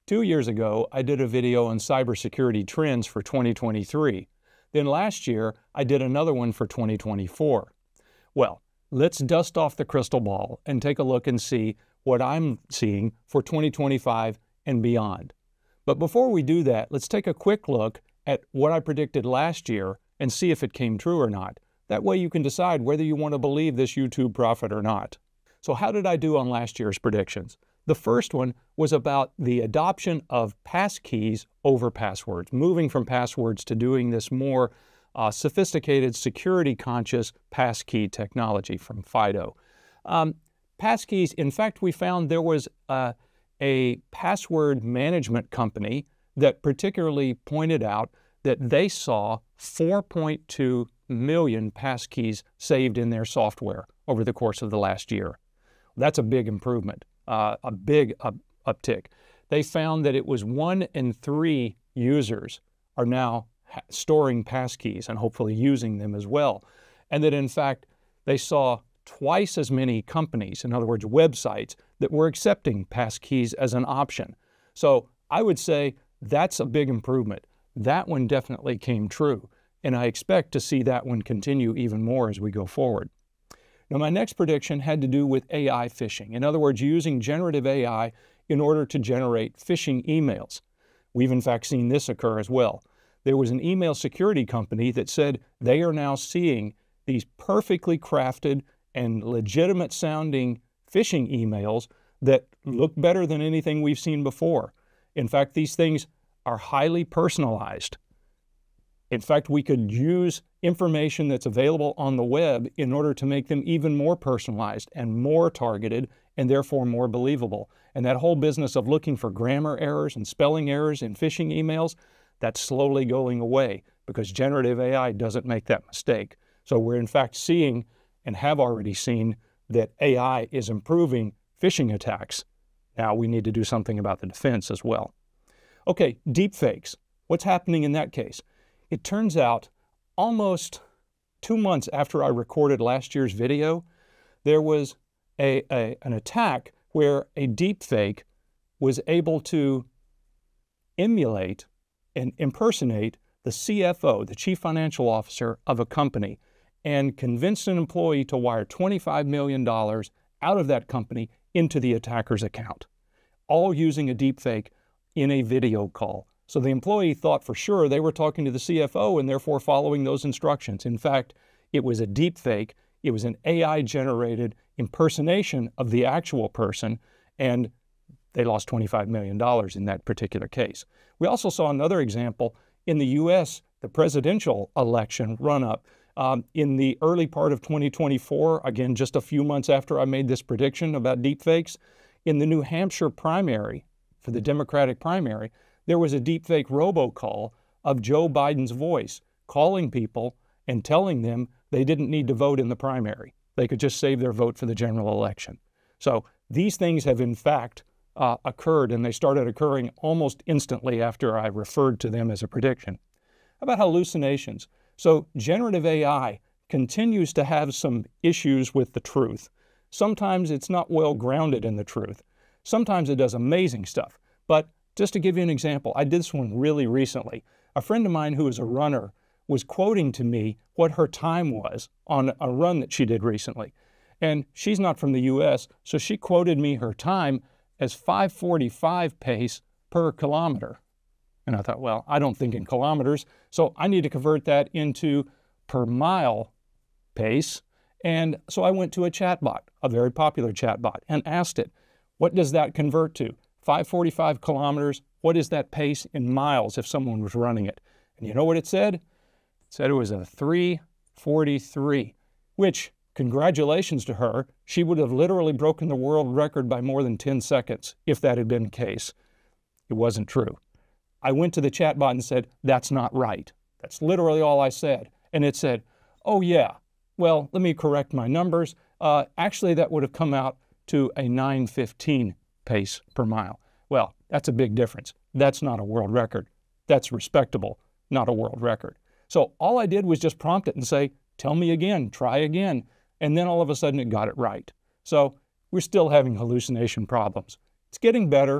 2 years ago, I did a video on cybersecurity trends for 2023. Then last year, I did another one for 2024. Well, let's dust off the crystal ball and take a look and see what I'm seeing for 2025 and beyond. But before we do that, let's take a quick look at what I predicted last year and see if it came true or not. That way you can decide whether you want to believe this YouTube prophet or not. So how did I do on last year's predictions? The first one was about the adoption of passkeys over passwords, moving from passwords to doing this more sophisticated, security-conscious passkey technology from FIDO. Passkeys, in fact, we found there was a password management company that particularly pointed out that they saw 4.2 million passkeys saved in their software over the course of the last year. That's a big improvement. A big uptick. They found that it was 1 in 3 users are now storing passkeys and hopefully using them as well. And that in fact, they saw twice as many companies, in other words, websites, that were accepting passkeys as an option. So I would say that's a big improvement. That one definitely came true. And I expect to see that one continue even more as we go forward. Now, my next prediction had to do with AI phishing. In other words, using generative AI in order to generate phishing emails. We've in fact seen this occur as well. There was an email security company that said they are now seeing these perfectly crafted and legitimate sounding phishing emails that look better than anything we've seen before. In fact, these things are highly personalized. In fact, we could use information that's available on the web in order to make them even more personalized and more targeted and therefore more believable. And that whole business of looking for grammar errors and spelling errors in phishing emails, that's slowly going away because generative AI doesn't make that mistake. So we're in fact seeing and have already seen that AI is improving phishing attacks. Now we need to do something about the defense as well. Okay, deepfakes. What's happening in that case? It turns out almost 2 months after I recorded last year's video, there was an attack where a deepfake was able to emulate and impersonate the CFO, the Chief Financial Officer of a company, and convinced an employee to wire $25 million out of that company into the attacker's account, all using a deepfake in a video call. So the employee thought for sure they were talking to the CFO and therefore following those instructions. In fact, it was a deep fake. It was an AI-generated impersonation of the actual person, and they lost $25 million in that particular case. We also saw another example in the U.S., the presidential election run-up in the early part of 2024, again, just a few months after I made this prediction about deepfakes. In the New Hampshire primary, for the Democratic primary, there was a deepfake robocall of Joe Biden's voice calling people and telling them they didn't need to vote in the primary. They could just save their vote for the general election. So these things have in fact occurred, and they started occurring almost instantly after I referred to them as a prediction. How about hallucinations? So generative AI continues to have some issues with the truth. Sometimes it's not well grounded in the truth. Sometimes it does amazing stuff. But just to give you an example, I did this one really recently. A friend of mine who is a runner was quoting to me what her time was on a run that she did recently. And she's not from the US, so she quoted me her time as 5:45 pace per kilometer. And I thought, well, I don't think in kilometers, so I need to convert that into per mile pace. And so I went to a chatbot, a very popular chatbot, and asked it, what does that convert to? 545 kilometers, what is that pace in miles if someone was running it? And you know what it said? It said it was a 3:43, which, congratulations to her, she would have literally broken the world record by more than 10 seconds if that had been the case. It wasn't true. I went to the chatbot and said, that's not right. That's literally all I said. And it said, oh yeah, well, let me correct my numbers. Actually, that would have come out to a 9:15 pace per mile. Well, that's a big difference. That's not a world record. That's respectable, not a world record. So all I did was just prompt it and say, tell me again, try again. And then all of a sudden it got it right. So we're still having hallucination problems. It's getting better,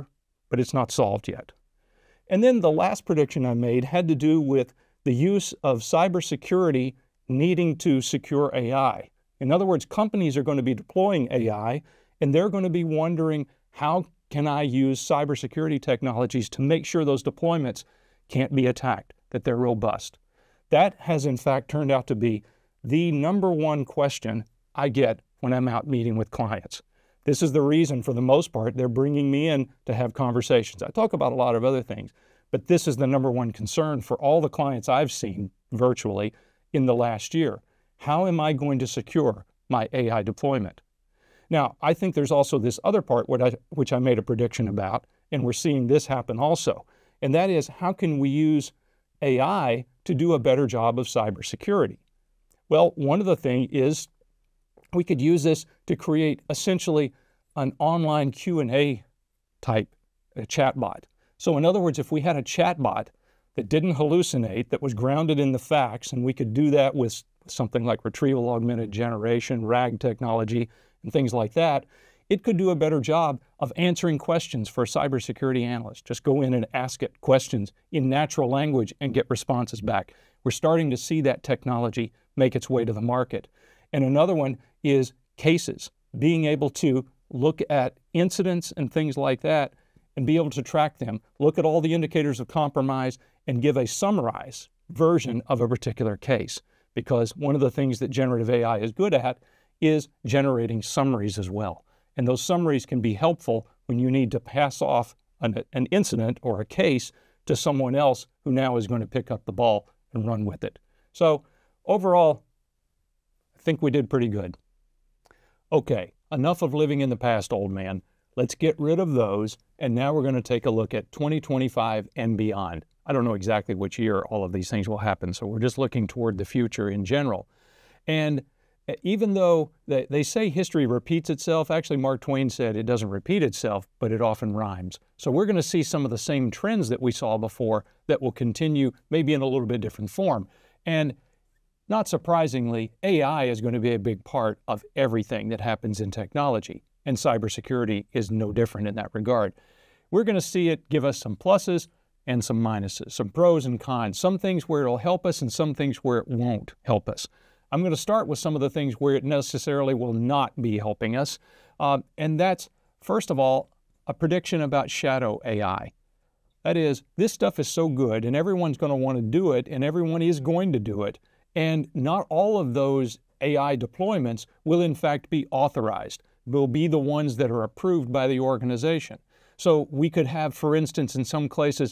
but it's not solved yet. And then the last prediction I made had to do with the use of cybersecurity needing to secure AI. In other words, companies are going to be deploying AI, and they're going to be wondering, how can I use cybersecurity technologies to make sure those deployments can't be attacked, that they're robust? That has in fact turned out to be the #1 question I get when I'm out meeting with clients. This is the reason, for the most part, they're bringing me in to have conversations. I talk about a lot of other things, but this is the #1 concern for all the clients I've seen virtually in the last year. How am I going to secure my AI deployment? Now, I think there's also this other part which I made a prediction about, and we're seeing this happen also, and that is, how can we use AI to do a better job of cybersecurity? Well, one of the things is we could use this to create essentially an online Q&A type chatbot. So in other words, if we had a chatbot that didn't hallucinate, that was grounded in the facts, and we could do that with something like retrieval augmented generation, RAG technology, and things like that, it could do a better job of answering questions for a cybersecurity analyst. Just go in and ask it questions in natural language and get responses back. We're starting to see that technology make its way to the market. And another one is cases, being able to look at incidents and things like that and be able to track them, look at all the indicators of compromise, and give a summarized version of a particular case. Because one of the things that generative AI is good at is generating summaries as well. And those summaries can be helpful when you need to pass off an incident or a case to someone else who now is going to pick up the ball and run with it. So overall, I think we did pretty good. Okay, enough of living in the past, old man. Let's get rid of those, and now we're going to take a look at 2025 and beyond. I don't know exactly which year all of these things will happen, so we're just looking toward the future in general. And even though they say history repeats itself, actually Mark Twain said it doesn't repeat itself, but it often rhymes. So we're going to see some of the same trends that we saw before that will continue, maybe in a little bit different form. And not surprisingly, AI is going to be a big part of everything that happens in technology, and cybersecurity is no different in that regard. We're going to see it give us some pluses and some minuses, some pros and cons, some things where it'll help us and some things where it won't help us. I'm going to start with some of the things where it necessarily will not be helping us, and that's, first of all, a prediction about shadow AI. That is, this stuff is so good, and everyone's going to want to do it, and everyone is going to do it, and not all of those AI deployments will in fact be authorized, will be the ones that are approved by the organization. So we could have, for instance, in some places,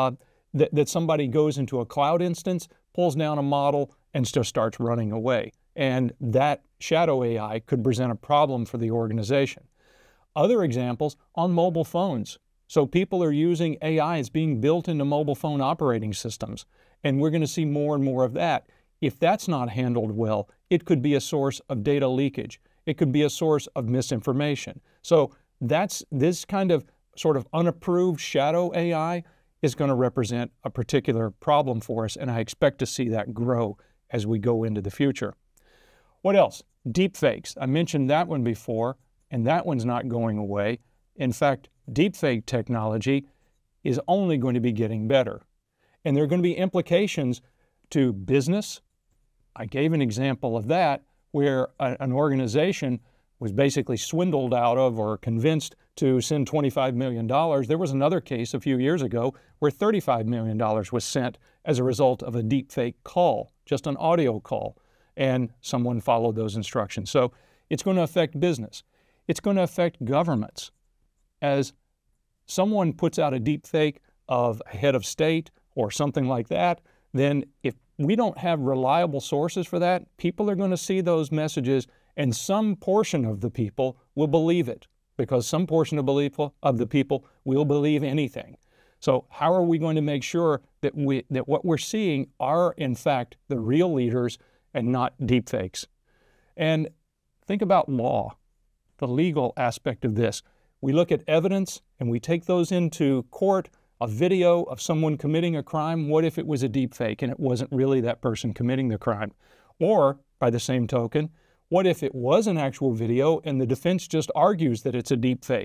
that somebody goes into a cloud instance, pulls down a model, and just starts running away. And that shadow AI could present a problem for the organization. Other examples on mobile phones. So people are using AI as being built into mobile phone operating systems, and we're going to see more and more of that. If that's not handled well, it could be a source of data leakage. It could be a source of misinformation. So that's this kind of sort of unapproved shadow AI is going to represent a particular problem for us, and I expect to see that grow as we go into the future. What else? Deepfakes. I mentioned that one before, and that one's not going away. In fact, deepfake technology is only going to be getting better. And there are going to be implications to business. I gave an example of that where an organization was basically swindled out of or convinced to send $25 million. There was another case a few years ago where $35 million was sent as a result of a deepfake call, just an audio call, and someone followed those instructions. So it's going to affect business. It's going to affect governments. As someone puts out a deepfake of a head of state or something like that, then if we don't have reliable sources for that, people are going to see those messages, and some portion of the people will believe it, because some portion of the people will believe anything. So how are we going to make sure that what we're seeing are, in fact, the real leaders and not deepfakes? And think about law, the legal aspect of this. We look at evidence and we take those into court, a video of someone committing a crime. What if it was a deepfake and it wasn't really that person committing the crime? Or, by the same token, what if it was an actual video and the defense just argues that it's a deepfake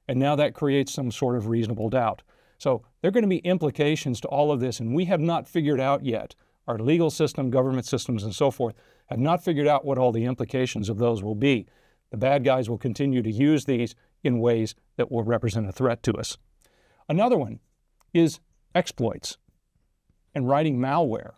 And now that creates some sort of reasonable doubt. So there are going to be implications to all of this, and we have not figured out yet. Our legal system, government systems, and so forth have not figured out what all the implications of those will be. The bad guys will continue to use these in ways that will represent a threat to us. Another one is exploits and writing malware.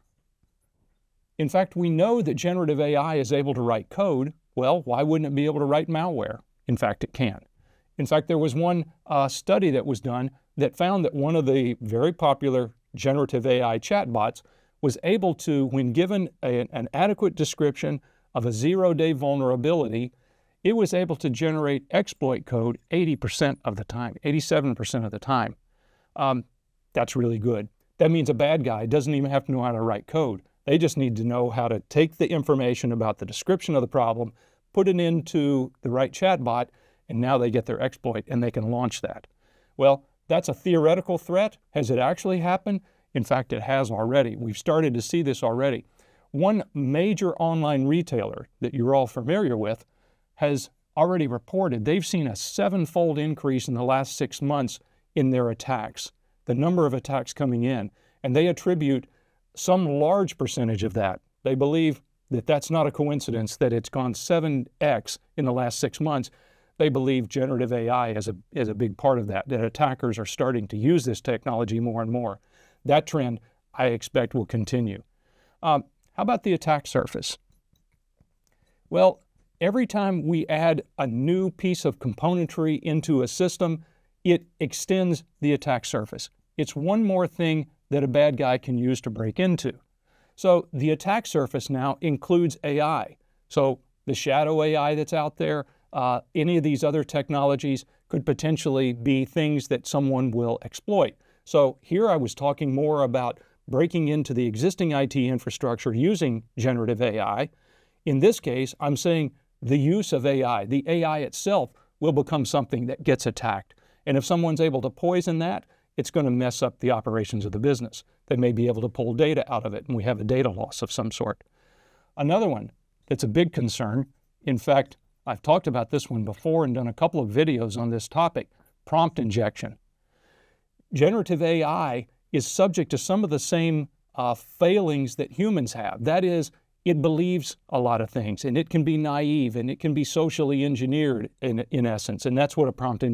In fact, we know that generative AI is able to write code. Well, why wouldn't it be able to write malware? In fact, it can. In fact, there was one study that was done that found that one of the very popular generative AI chatbots was able to, when given an adequate description of a zero-day vulnerability, it was able to generate exploit code 80% of the time, 87% of the time. That's really good. That means a bad guy doesn't even have to know how to write code. They just need to know how to take the information about the description of the problem, put it into the right chatbot, and now they get their exploit and they can launch that. Well, that's a theoretical threat. Has it actually happened? In fact, it has already. We've started to see this already. One major online retailer that you're all familiar with has already reported they've seen a 7-fold increase in the last 6 months in their attacks, the number of attacks coming in, and they attribute some large percentage of that. They believe that that's not a coincidence, that it's gone 7x in the last 6 months. They believe generative AI is a big part of that attackers are starting to use this technology more and more. That trend, I expect, will continue. How about the attack surface? Well, every time we add a new piece of componentry into a system, it extends the attack surface. It's one more thing that a bad guy can use to break into. So the attack surface now includes AI. So the shadow AI that's out there, any of these other technologies could potentially be things that someone will exploit. So here I was talking more about breaking into the existing IT infrastructure using generative AI. In this case, I'm saying the use of AI, the AI itself, will become something that gets attacked. And if someone's able to poison that, it's going to mess up the operations of the business. They may be able to pull data out of it, and we have a data loss of some sort. Another one that's a big concern, in fact, I've talked about this one before and done a couple of videos on this topic, prompt injection. Generative AI is subject to some of the same failings that humans have. That is, it believes a lot of things, and it can be naive, and it can be socially engineered in essence, and that's what a prompt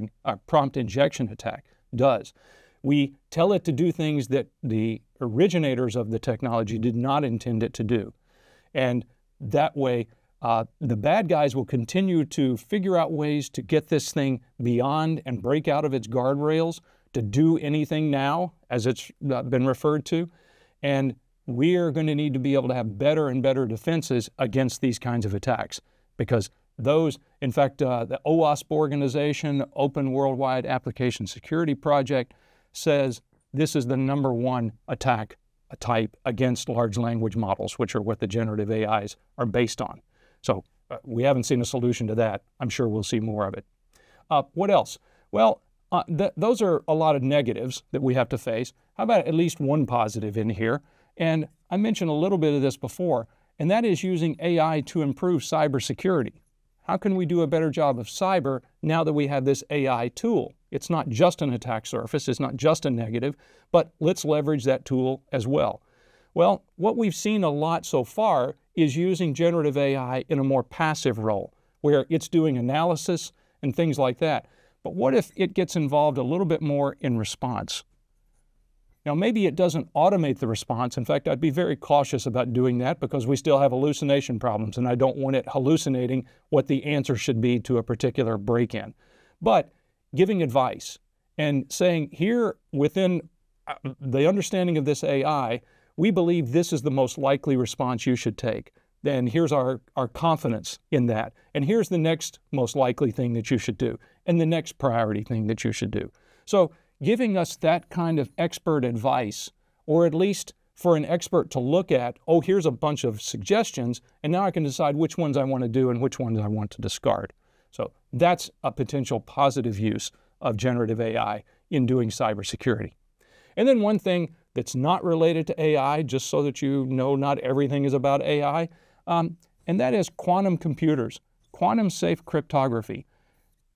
injection attack does. We tell it to do things that the originators of the technology did not intend it to do. And that way, the bad guys will continue to figure out ways to get this thing beyond and break out of its guardrails, to do anything now, as it's been referred to. And we are going to need to be able to have better and better defenses against these kinds of attacks, because those, in fact, the OWASP organization, Open Worldwide Application Security Project, says this is the #1 attack type against large language models, which are what the generative AIs are based on. So we haven't seen a solution to that. I'm sure we'll see more of it. What else? Well, those are a lot of negatives that we have to face. How about at least one positive in here? And I mentioned a little bit of this before, and that is using AI to improve cybersecurity. How can we do a better job of cyber now that we have this AI tool? It's not just an attack surface, it's not just a negative, but let's leverage that tool as well. Well, what we've seen a lot so far is using generative AI in a more passive role, where it's doing analysis and things like that. But what if it gets involved a little bit more in response? Now, maybe it doesn't automate the response. In fact, I'd be very cautious about doing that because we still have hallucination problems, and I don't want it hallucinating what the answer should be to a particular break-in. But giving advice and saying, here within the understanding of this AI, we believe this is the most likely response you should take. Then here's our confidence in that. And here's the next most likely thing that you should do, and the next priority thing that you should do. So giving us that kind of expert advice, or at least for an expert to look at, oh, here's a bunch of suggestions, and now I can decide which ones I want to do and which ones I want to discard. So that's a potential positive use of generative AI in doing cybersecurity. And then one thing that's not related to AI, just so that you know not everything is about AI, and that is quantum computers, quantum safe cryptography.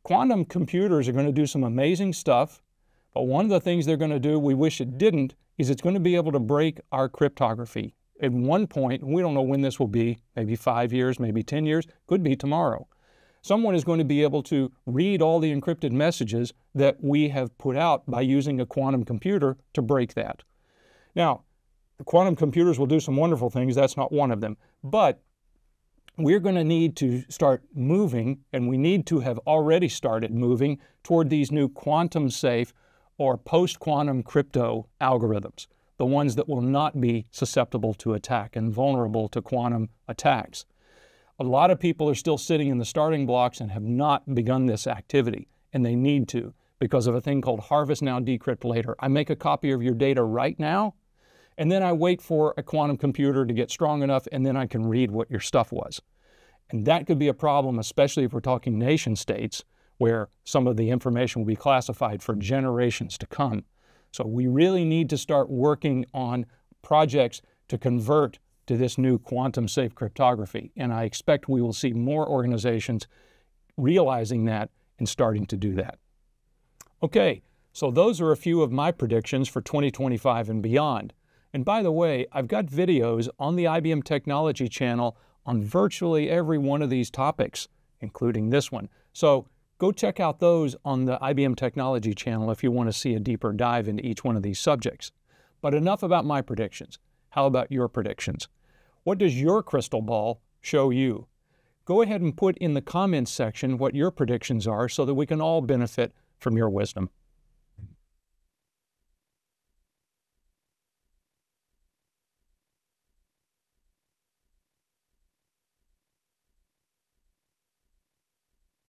Quantum computers are going to do some amazing stuff, but one of the things they're going to do, we wish it didn't, is it's going to be able to break our cryptography. At one point, we don't know when this will be, maybe 5 years, maybe 10 years, could be tomorrow. Someone is going to be able to read all the encrypted messages that we have put out by using a quantum computer to break that. Now, the quantum computers will do some wonderful things. That's not one of them. But we're going to need to start moving, and we need to have already started moving toward these new quantum safe or post-quantum crypto algorithms, the ones that will not be susceptible to attack and vulnerable to quantum attacks. A lot of people are still sitting in the starting blocks and have not begun this activity, and they need to because of a thing called harvest now, decrypt later. I make a copy of your data right now, and then I wait for a quantum computer to get strong enough, and then I can read what your stuff was. And that could be a problem, especially if we're talking nation states, where some of the information will be classified for generations to come. So we really need to start working on projects to convert to this new quantum safe cryptography. And I expect we will see more organizations realizing that and starting to do that. Okay, so those are a few of my predictions for 2025 and beyond. And by the way, I've got videos on the IBM Technology channel on virtually every one of these topics, including this one. So go check out those on the IBM Technology channel if you want to see a deeper dive into each one of these subjects. But enough about my predictions. How about your predictions? What does your crystal ball show you? Go ahead and put in the comments section what your predictions are so that we can all benefit from your wisdom.